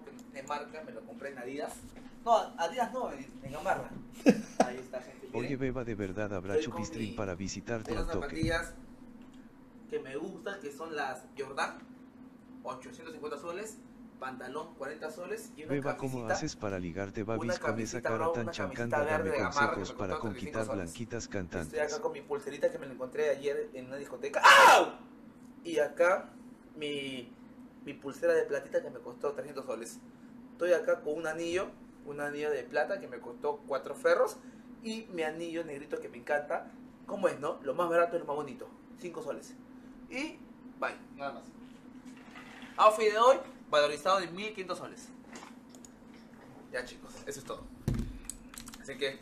de marca, me lo compré en Adidas. No, Adidas no, en Gamarra. Ahí está, gente. Oye, Beba, de verdad habrá chupistream para visitarte al unas toque. zapatillas que me gustan, que son las Jordan, 850 soles, pantalón 40 soles y una Beba, camisita. ¿cómo haces para ligarte, babis, con esa cara tan chancanda? Dame consejos para conquistar blanquitas cantantes. Estoy acá con mi pulserita que me la encontré ayer en una discoteca. ¡Au! Y acá mi pulsera de platita que me costó 300 soles. Estoy acá con un anillo de plata que me costó 4 ferros. Y mi anillo negrito que me encanta. ¿Cómo es, no? Lo más barato es lo más bonito. 5 soles. Y bye, nada más. Outfit de hoy, valorizado en 1500 soles. Ya, chicos, eso es todo. Así que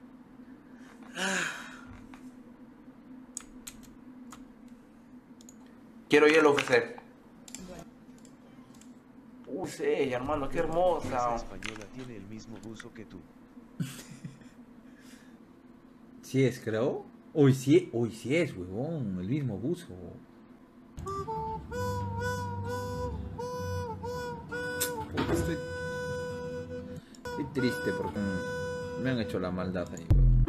quiero ir al UFC. Sí, hermano, qué hermosa. Esa española tiene el mismo buzo que tú. Sí es, creo. Uy, sí es, huevón. El mismo buzo. Estoy triste porque me han hecho la maldad ahí, huevón.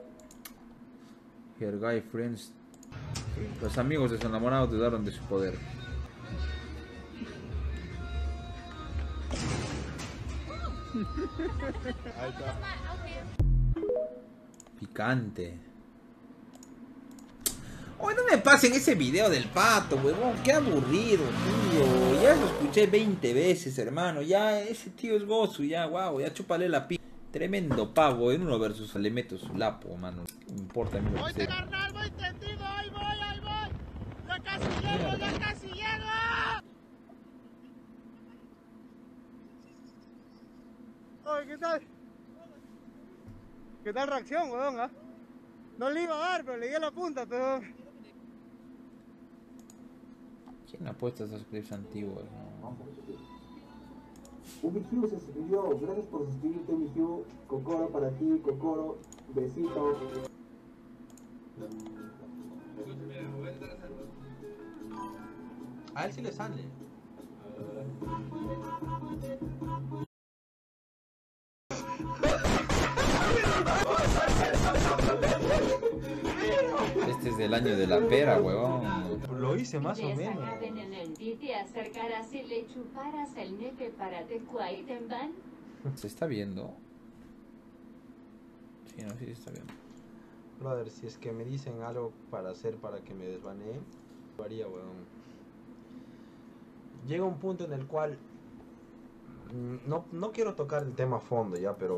Her guy friends. Los amigos de su enamorado dudaron de su poder. Picante. Hoy no me pasen ese video del pato, huevón. Qué aburrido, tío. Ya lo escuché 20 veces, hermano. Ya ese tío es gozo, ya, wow. Ya chúpale la pi. Tremendo pavo. En 1 versus le meto su lapo, mano. No importa a mí lo que sea. Carnal, voy tendido. Ahí voy. Ya casi llego. Oye, ¿qué tal? ¿Qué tal reacción, weón? ¿Ah? No le iba a dar, pero le di a la punta, pero... ¿Quién ha puesto esos clips antiguos? No? Un Hugh se suscribió, gracias por suscribirte, mi Hugh. Cocoro para ti, Cocoro, besitos. A él sí le sale. Este es del año de la pera, huevón. Lo hice más o menos. ¿Te acercarás y le chuparas el nepe para Tecuaitenban? ¿Se está viendo? Sí, no, sí se está viendo. Brother, si es que me dicen algo para hacer para que me desbanee, lo haría, weón. Llega un punto en el cual no quiero tocar el tema a fondo ya, pero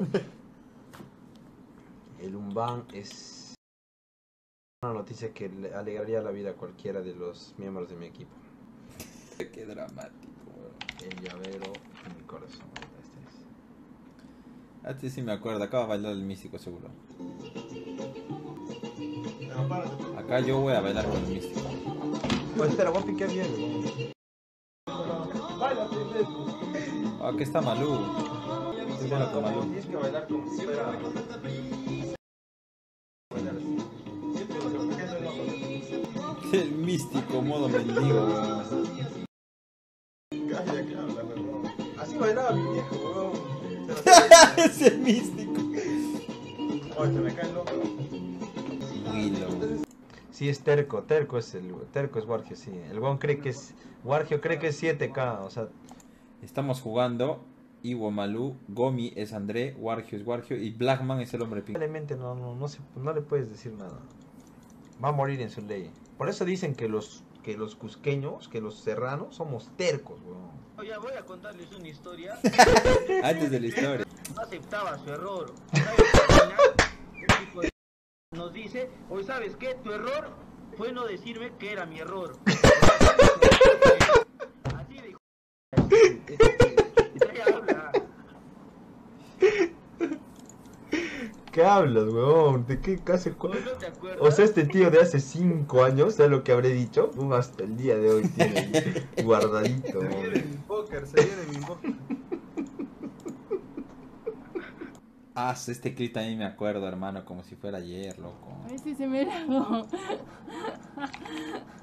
el Unban es una noticia que le alegraría la vida a cualquiera de los miembros de mi equipo. Qué dramático, weón. El llavero en mi corazón. Este sí me acuerdo, acá va a bailar el místico seguro. Acá yo voy a bailar con el místico. Pues espera, voy a picar bien, weón. Aquí está Malú. Espera con Malú. Tienes que bailar como si fuera... El místico modo mendigo, weón. Calla, que habla, weón. Así bailaba mi viejo, weón. Es el místico. Oye, se me cae el loco. Willow. Sí, es terco es Wargio, sí. El weón cree que es... Wargio cree que es 7K, o sea... Estamos jugando. Iwo Malú, Gomi es André, Wargio es Wargio y Blackman es el hombre pink. Probablemente no le puedes decir nada. Va a morir en su ley. Por eso dicen que los cusqueños, que los serranos somos tercos, weón. Ya voy a contarles una historia. Antes de la historia. No aceptaba su error. Nos dice, hoy sabes qué, tu error fue no decirme que era mi error. Así de habla. ¿Qué hablas, weón? ¿De qué hace? ¿No te acuerdas? O sea, este tío de hace 5 años, ¿sabes lo que habré dicho? Hasta el día de hoy tiene guardadito, weón. Se viene mi póker. Ah, este clip también me acuerdo, hermano, como si fuera ayer, loco. Ay, sí se me largó. Sí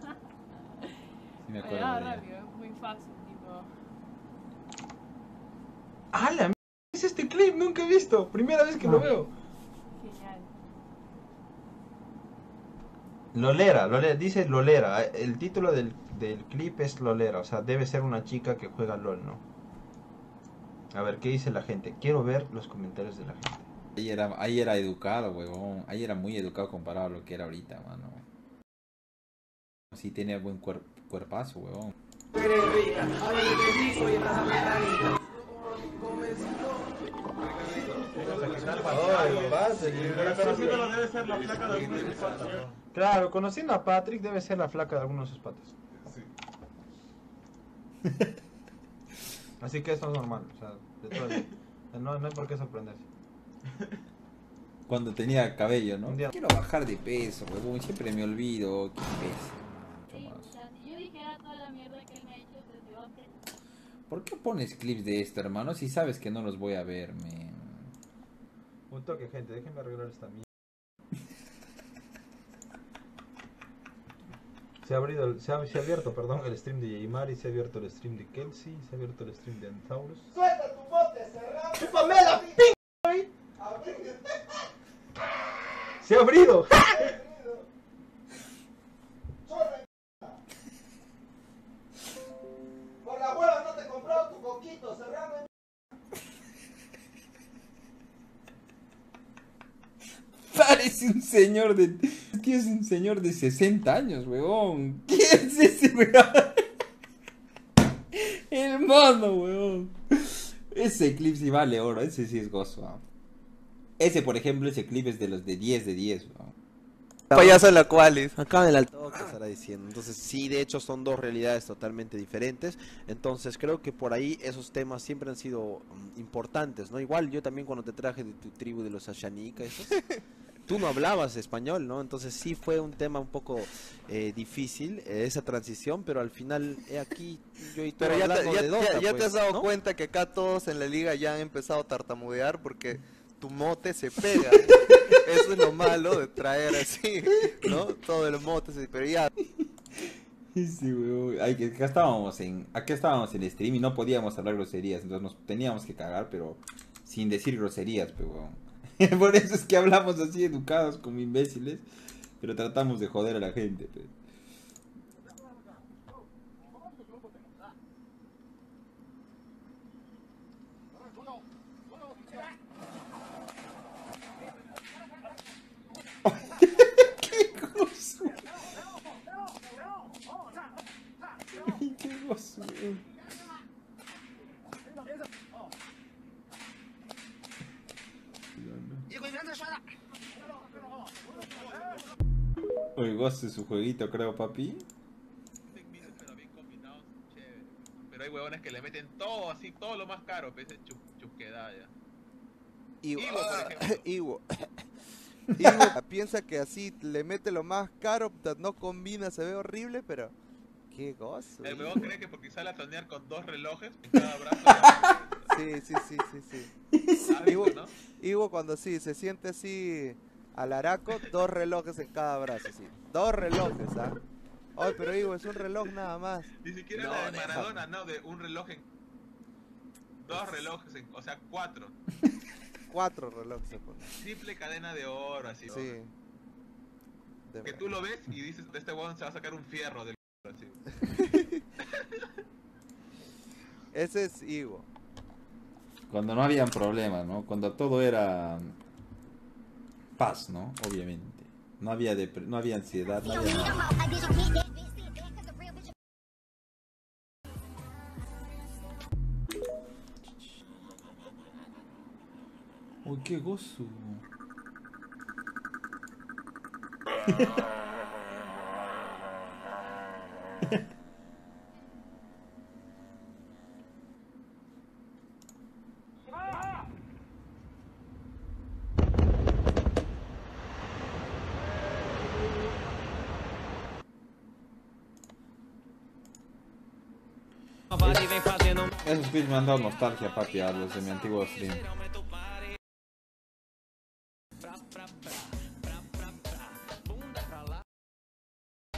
me acuerdo de ella. Rápido, es muy fácil, tipo. ¡Hala! Es este clip, nunca he visto. Primera vez que lo veo. Lolera, dice Lolera. El título del clip es Lolera. O sea, debe ser una chica que juega LOL, ¿no? A ver, ¿qué dice la gente? Quiero ver los comentarios de la gente. Ahí era educado, huevón. Ahí era muy educado comparado a lo que era ahorita, mano. Sí tenía buen cuerpazo, huevón. Claro, conociendo a Patrick debe ser la flaca de algunos de sus patas. Así que esto es normal, o sea, no hay por qué sorprenderse. Cuando tenía cabello, ¿no? Un día- Quiero bajar de peso, huevón. Siempre me olvido. ¿Qué peso? Yo dijera toda la mierda que él me ha hecho desde antes. ¿Por qué pones clips de esto, hermano? Si sabes que no los voy a ver, man. Un toque, gente, déjenme arreglar esta mierda. Se ha abierto, perdón, el stream de Yaimari, se ha abierto el stream de Kelsey, se ha abierto el stream de Antaurus. ¡Suelta tu bote, cerrado! ¡Chúpame la p***! ¡Se ha abrido! Por la hueva no te he comprado tu coquito, cerrado. Parece un señor de... ¿Qué es un señor de 60 años, huevón? ¿Qué es ese, huevón? El mono, huevón. Ese clip sí vale oro, ese sí es gozo. ¿No? Ese, por ejemplo, ese clip es de los de 10 de 10, huevón. Payaso en la cual acá en el alto que estará diciendo. Entonces sí, de hecho son dos realidades totalmente diferentes. Entonces creo que por ahí esos temas siempre han sido importantes, ¿no? Igual yo también cuando te traje de tu tribu de los Ashanika, tú no hablabas español, ¿no? Entonces sí fue un tema un poco difícil esa transición, pero al final aquí yo y tú pero hablando de Dota, ya te pues, has dado ¿no? cuenta que acá todos en la liga ya han empezado a tartamudear porque tu mote se pega. Eso es lo malo de traer así, ¿no? Todo el mote se... Pero ya... Sí, huevón. Acá estábamos en stream y no podíamos hablar groserías, entonces nos teníamos que cagar, pero sin decir groserías, pues, huevón. Por eso es que hablamos así educados como imbéciles, pero tratamos de joder a la gente, pues. ¡Qué gozo! ¡Qué gozo! Oye, gozo su jueguito, creo, papi. Pero bien combinados, chévere. Pero hay huevones que le meten todo así, todo lo más caro, pese chusquedad ya. Ivo, por ejemplo. Ivo piensa que así le mete lo más caro, no combina, se ve horrible, pero... ¡Qué gozo! El huevón cree que porque sale a tonear con 2 relojes en cada brazo... Sí. Ivo cuando sí, se siente así al araco, 2 relojes en cada brazo, sí. 2 relojes, ¿ah? Ay, pero Ivo, es un reloj nada más. Ni siquiera la de Maradona, no, de un reloj en... 2 relojes en... O sea, 4. 4 relojes se pone. Triple cadena de oro, así. Sí. Que tú lo ves y dices, de este huevón se va a sacar un fierro del... Así. Ese es Ivo. Cuando no habían problemas, ¿no? Cuando todo era paz, ¿no? Obviamente. No había ansiedad, no había nada. Uy, qué gozo. Esos clips me han dado nostalgia, papi, a los de mi antiguo stream.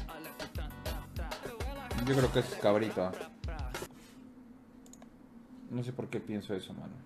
Yo creo que es cabrito. No sé por qué pienso eso, mano.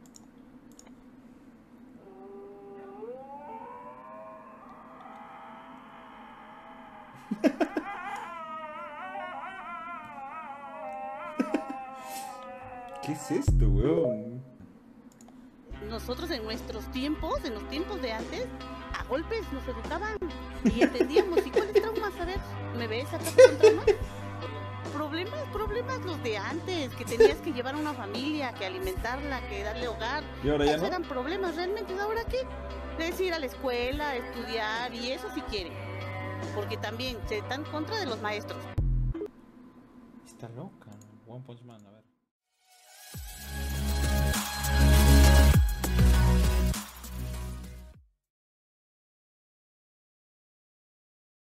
¿Qué es esto, weón? Nosotros en nuestros tiempos, en los tiempos de antes, a golpes nos educaban y entendíamos. ¿Y cuáles traumas? A ver, ¿me ves acá con traumas? Problemas los de antes, que tenías que llevar a una familia, que alimentarla, que darle hogar. ¿Y ahora ya no? Eran problemas realmente. ¿Ahora qué? Es ir a la escuela, estudiar, y eso si quieren. Porque también se están en contra de los maestros. Está loca. One Punch Man, a ver.